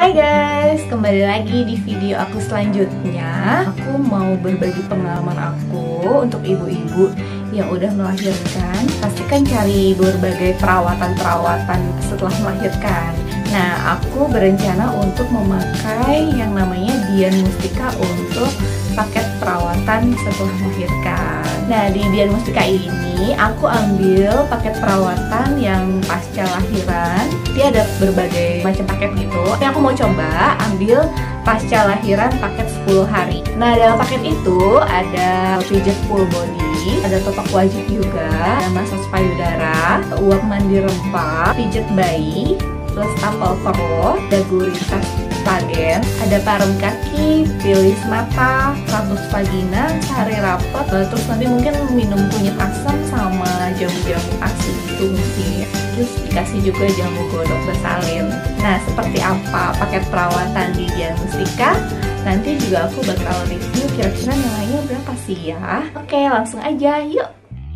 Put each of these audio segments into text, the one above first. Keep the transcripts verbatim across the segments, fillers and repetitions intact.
Hai guys, kembali lagi di video aku selanjutnya. Aku mau berbagi pengalaman aku untuk ibu-ibu yang udah melahirkan. Pastikan cari berbagai perawatan-perawatan setelah melahirkan. Nah, aku berencana untuk memakai yang namanya Dian Mustika untuk paket perawatan setelah melahirkan. Nah, di Dian Mustika ini aku ambil paket perawatan yang pasca lahiran. Dia ada berbagai macam paket gitu. Tapi aku mau coba ambil pasca lahiran paket sepuluh hari. Nah, dalam paket itu ada pijat full body, ada totok wajib juga, ada massage payudara, uap mandi rempah, pijat bayi, plus tampal perut, ada gurita Stagen, ada parem kaki, pilis mata, ratus vagina, sehari rapet, terus nanti mungkin minum kunyit asam sama jamu-jamu asli gitu mungkin. Terus dikasih juga jamu godok bersalin. Nah, seperti apa paket perawatan di Dian Mustika? Nanti juga aku bakal review kira-kira nilainya berapa sih ya. Oke, langsung aja, yuk!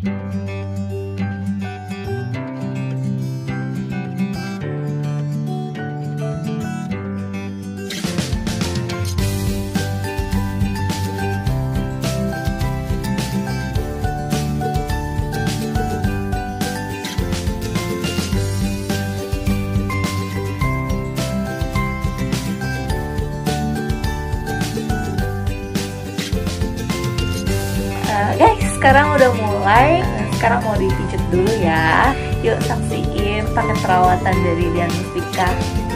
Guys, sekarang udah mulai. Sekarang mau dipijat dulu ya. Yuk saksiin paket perawatan dari Dian Mustika.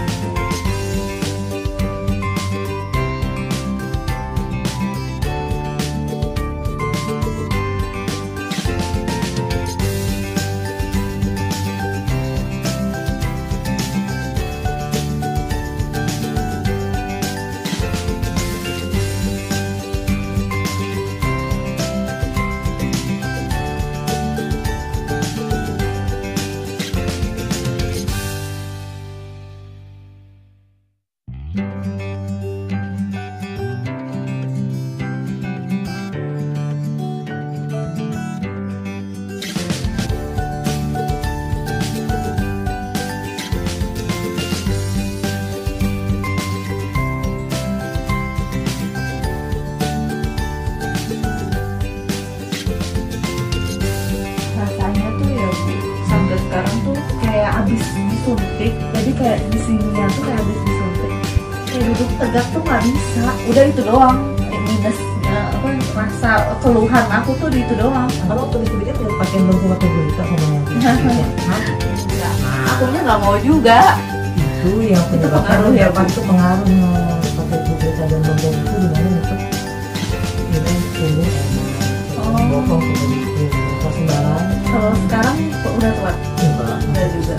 Sekarang tuh kayak abis disuntik, jadi kayak di sininya tuh kayak abis disuntik, kayak duduk tegak tuh nggak bisa. Udah itu doang minusnya, apa rasa keluhan aku tuh di itu doang. Kalau waktu dipijat ya pakai bambu atau gurita sama yang enggak, akunya nggak mau juga. Itu yang penyebabkan ya pas itu pengaruh pakai gurita dan bambu itu gimana untuk kita tumbuh enak, bokong kita di sembarang. Kalau sekarang udah telat. Udah juga.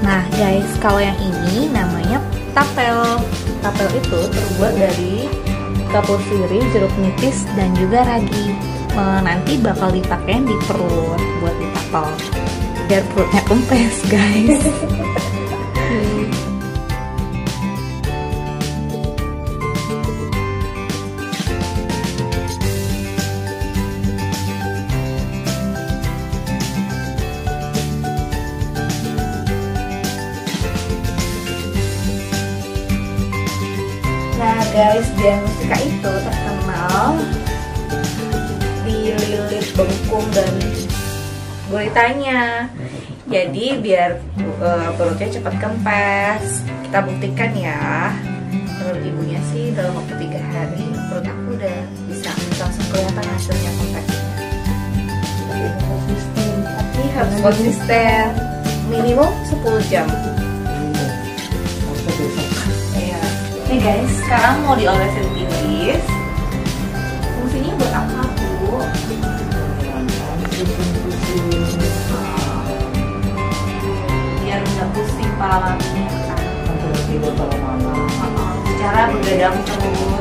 Nah guys, kalau yang ini namanya tapel. Tapel itu terbuat dari kapur sirih, jeruk nipis, dan juga ragi. E, nanti bakal dipakai di perut buat ditapel biar perutnya kempes guys. Nah guys, Dian Mustika itu terkenal dililit bengkung dan guritanya. Jadi biar uh, perutnya cepat kempes. Kita buktikan ya. Menurut ibunya sih dalam waktu tiga hari perut aku udah bisa langsung kelihatan hasilnya kempesnya. Tapi harus konsisten. Minimum sepuluh jam. Iya. Nih guys, sekarang mau diolesin tipis. Fungsinya buat apa Bu? Biar nggak pusing palanya kan. Tidur kalau malam. Cara begadang terus.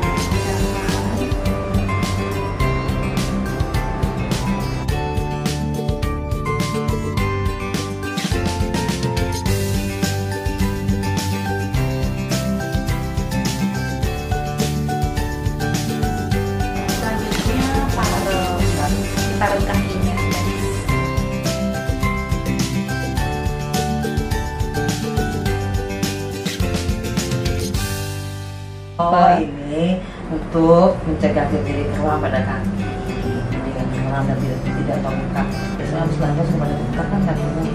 Taruh kakinya guys. Oh ini untuk mencegah terjadi kram pada kaki, dengan kram dan tidak tidak bengkak. Biasanya habis nafas kepada bengkak kan kakinya.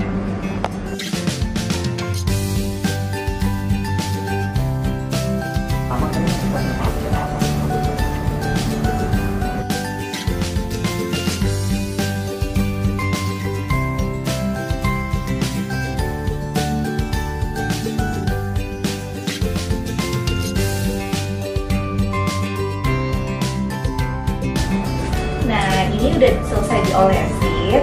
Mama kan suka pakai apa? Nah ini udah selesai diolesin,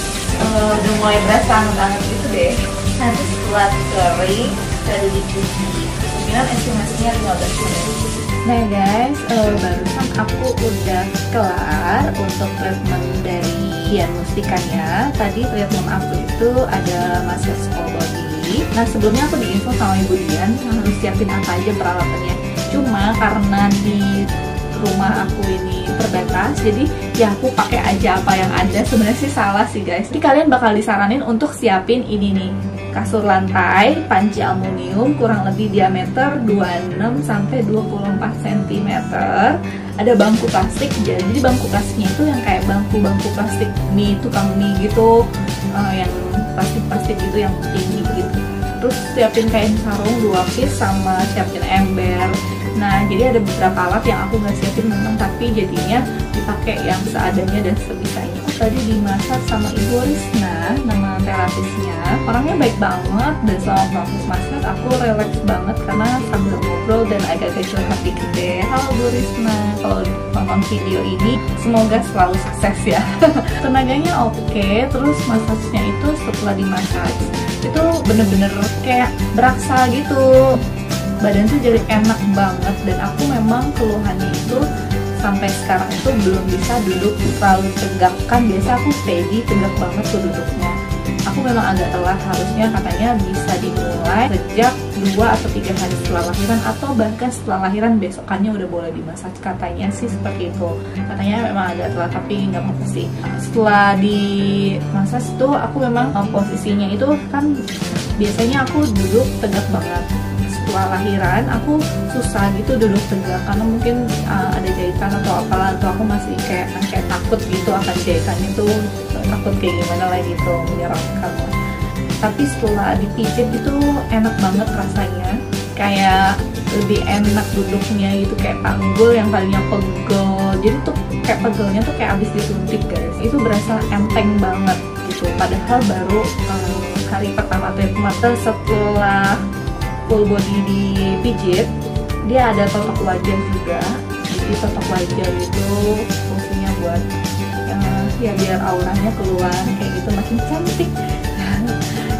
uh, udah mulai berasa banget gitu deh. Nanti setelah kering baru dicuci. Mungkin estimasinya lima belas menit. Nah guys, uh, barusan aku udah kelar untuk treatment dari Dian Mustikanya. Tadi treatment aku itu ada massage whole body. Nah sebelumnya aku diinfo sama Ibu Dian harus siapin apa aja peralatannya. Cuma karena di rumah aku ini terbatas, jadi ya aku pakai aja apa yang ada. Sebenarnya sih salah sih guys. Jadi kalian bakal disaranin untuk siapin ini nih, kasur lantai panci aluminium kurang lebih diameter dua puluh enam sampai dua puluh empat sentimeter. Ada bangku plastik, jadi bangku plastiknya itu yang kayak bangku-bangku plastik mie, tukang mie gitu, uh, yang plastik-plastik gitu yang tinggi gitu. Terus siapin kain sarung dua piece sama siapin ember. Nah jadi ada beberapa alat yang aku nggak siapin memang, tapi jadinya dipakai yang seadanya dan sebisanya. Oh, tadi dimasak sama Ibu Risna, nama terapisnya. Orangnya baik banget, dan selama proses masak aku relax banget karena sambil ngobrol dan agak-agak curhat dikit deh. Halo Bu Risna, kalau nonton video ini semoga selalu sukses ya. Tenaganya oke, terus masaknya itu setelah dimasak itu bener-bener kayak berasa gitu. Badan tuh jadi enak banget, dan aku memang keluhannya itu sampai sekarang itu belum bisa duduk terlalu tegak. Kan biasa aku steady, tegak banget tuh duduknya. Aku memang agak telat, harusnya katanya bisa dimulai sejak dua atau tiga hari setelah lahiran, atau bahkan setelah lahiran besokannya udah boleh dimasak. Katanya sih seperti itu. Katanya memang agak telat, tapi nggak apa-apa sih. Setelah dimasak itu aku memang posisinya itu kan biasanya aku duduk tegak banget. Setelah lahiran aku susah gitu duduk tegak karena mungkin uh, ada jahitan atau apalah, atau aku masih kayak kayak takut gitu akan jahitannya tuh, takut kayak gimana lah gitu, menyeramkan lah. Tapi setelah dipijit itu enak banget rasanya, kayak lebih enak duduknya gitu, kayak panggul yang tadinya pegel, jadi tuh kayak pegelnya tuh kayak abis disuntik guys. Itu berasa enteng banget gitu, padahal baru um, hari pertama treatment setelah full body dipijit, dia ada totok wajah juga. Jadi totok wajah itu fungsinya buat uh, ya biar auranya keluar kayak gitu, makin cantik.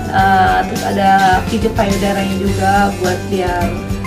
uh, terus ada pijat payudaranya juga buat biar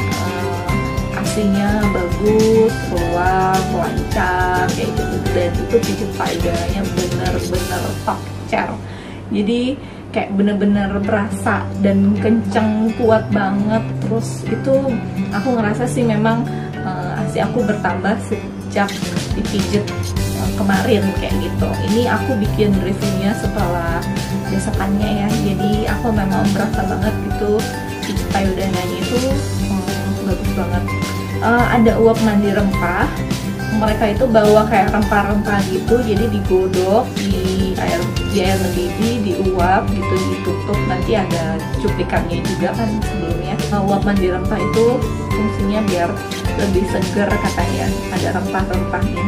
uh, asinya bagus, keluar, lancar kayak gitu. Dan itu pijat payudaranya bener-bener top chair, jadi kayak bener-bener berasa dan kenceng, kuat banget. Terus itu aku ngerasa sih memang uh, asi aku bertambah sejak dipijit uh, kemarin kayak gitu. Ini aku bikin reviewnya setelah besokannya ya, jadi aku memang berasa banget gitu pijit payudaranya itu um, bagus banget. Uh, ada uap mandi rempah, mereka itu bawa kayak rempah-rempah gitu, jadi digodok di air di air mendidih, diuap gitu, ditutup. Nanti ada cuplikannya juga kan sebelumnya. Nah, uap mandi rempah itu fungsinya biar lebih seger katanya, ada rempah-rempahnya.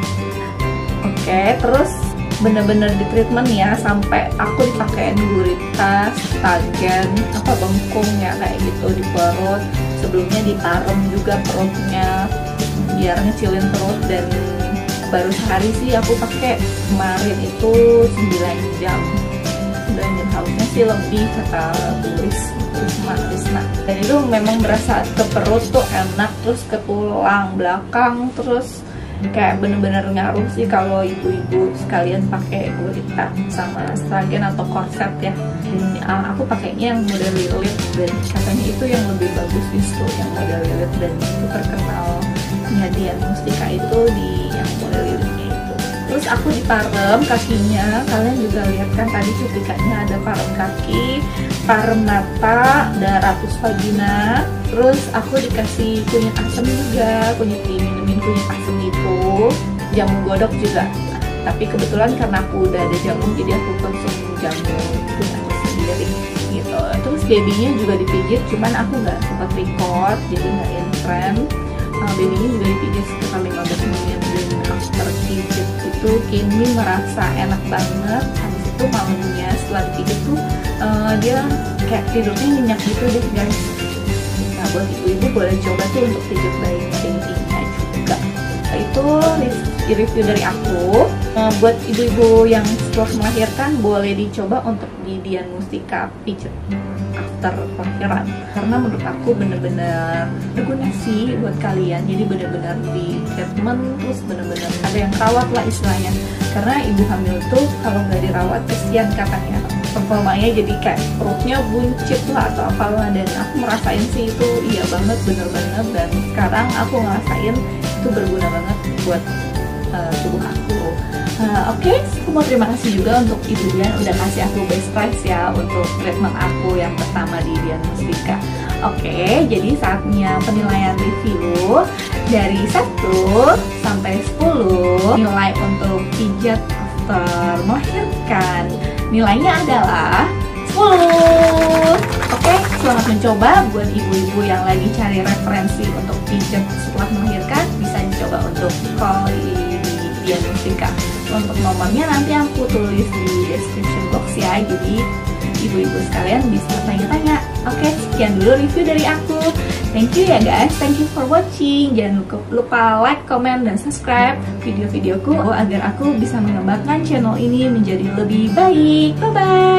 Oke, terus bener-bener di treatment ya, sampai aku dipakein gurita, stagen, apa bengkung ya kayak gitu di perut. Sebelumnya diparem juga perutnya biar ngecilin perut, dan baru sehari sih aku pakai kemarin itu sembilan jam. sembilan jam harusnya sih lebih kata tulis Risma Risma. Dan itu memang berasa ke perut tuh enak, terus ke tulang belakang, terus kayak bener-bener ngaruh sih kalau ibu-ibu sekalian pakai gurita sama stagen atau korset ya. Dan uh, aku pakainya yang model lilit, dan katanya itu yang lebih bagus justru yang model lilit, dan itu terkenal Dian Mustika itu di yang model lilitnya itu. Terus aku diparem kakinya, kalian juga lihat kan tadi cuplikannya, ada parem kaki, parem mata, dan ratus vagina. Terus aku dikasih kunyit asam juga, kunyit diminumin kunyit asam itu, jamu godok juga. Tapi kebetulan karena aku udah ada jamu, jadi aku konsumsi jamu kunyit asam sendiri gitu. Terus babynya juga dipijit, cuman aku nggak sempat record, jadi nggak in frame. Uh, babynya juga dipijit sekitar lima belas menit, dan after pijit itu Kini merasa enak banget. Habis itu malamnya setelah dipijit tuh uh, dia kayak tidurnya nyenyak gitu deh guys. Nah, buat ibu-ibu boleh coba tuh untuk pijit bayinya Kininya juga. Nah, itu review dari aku. Uh, buat ibu-ibu yang setelah melahirkan boleh dicoba untuk di Dian Mustika pijit after kelahiran, karena menurut aku bener-bener berguna sih buat kalian. Jadi bener-bener di treatment, terus bener-bener ada yang rawat lah istilahnya, karena ibu hamil tuh kalau nggak dirawat kesian katanya, performanya jadi kayak perutnya buncit lah atau apalah. Dan aku merasain sih itu iya banget, bener banget. Dan sekarang aku ngerasain itu berguna banget buat uh, tubuh aku. Uh, Oke, okay. Aku mau terima kasih juga untuk Ibu Dian udah kasih aku best price ya untuk treatment aku yang pertama di Dian Mustika. Oke, okay, jadi saatnya penilaian review dari satu sampai sepuluh. Nilai untuk pijat after melahirkan nilainya adalah sepuluh. Oke, okay, selamat mencoba buat ibu-ibu yang lagi cari referensi untuk pijat setelah melahirkan, bisa dicoba untuk call di Dian Mustika. Untuk nomornya nanti aku tulis di description box ya, jadi ibu-ibu sekalian bisa tanya-tanya. Oke, sekian dulu review dari aku. Thank you ya guys, thank you for watching. Jangan lupa like, comment, dan subscribe video-videoku agar aku bisa mengembangkan channel ini menjadi lebih baik. Bye-bye.